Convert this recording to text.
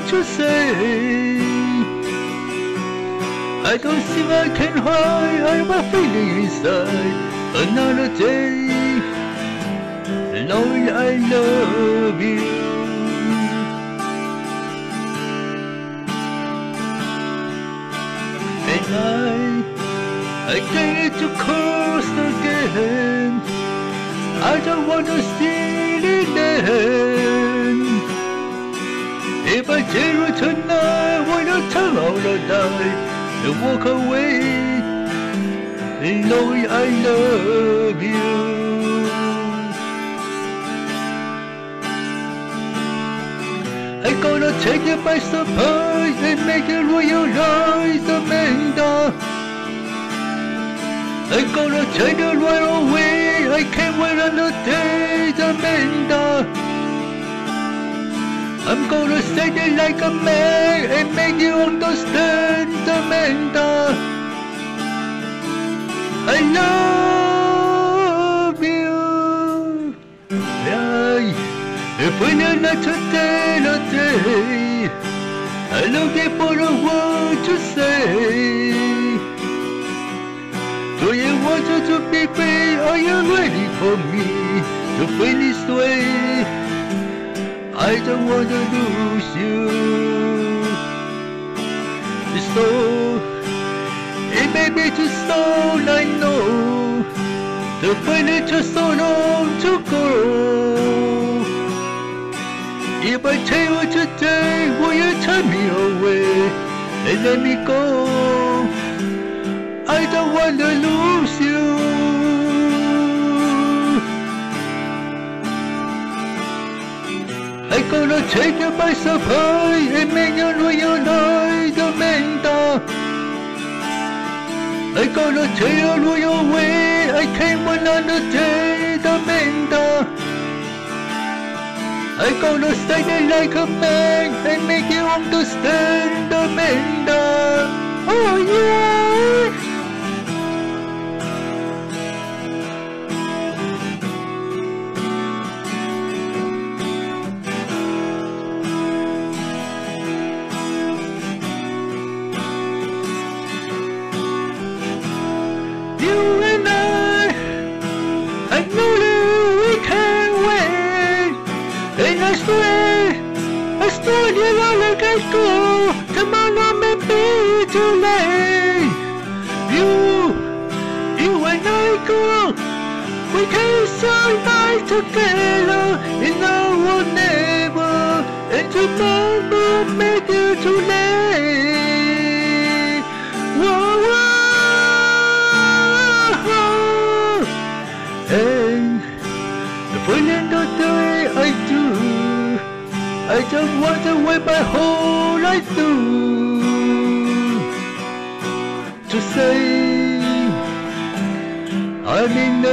to say. I don't think I can hide my feeling inside. Another day, knowing I love you. And I dare to curse again. I don't want to see it again. If I tell you tonight, when the time I will die, and walk away, knowing I love you. I'm gonna take you by surprise and make you realize, Amanda. I'm gonna take you right away. I can't wait another day, Amanda. I'm gonna say it like a man and make you understand, Amanda. I love you. If we are not today, I'm looking for a word to say. Do you want to be free? Are you ready for me to feel this way? I don't want to lose you. So it may be too soon, I know. The pain is just so long to go. If I tell you today, will you turn me away and let me go? I don't want to lose you. I'm gonna take you by surprise and make you realize, Amanda. I'm gonna tell you your way. I can't wait another day, Amanda. I'm gonna say it like a man and make you understand, Amanda. Oh yeah. You and I know that we can't wait. And I swear you don't let us go. Tomorrow may be too late. You and I, girl, we can survive together in our never. And tomorrow may be too late. Whoa, whoa. And for the end of the day I do, I just want to wait my whole life through to say I'm in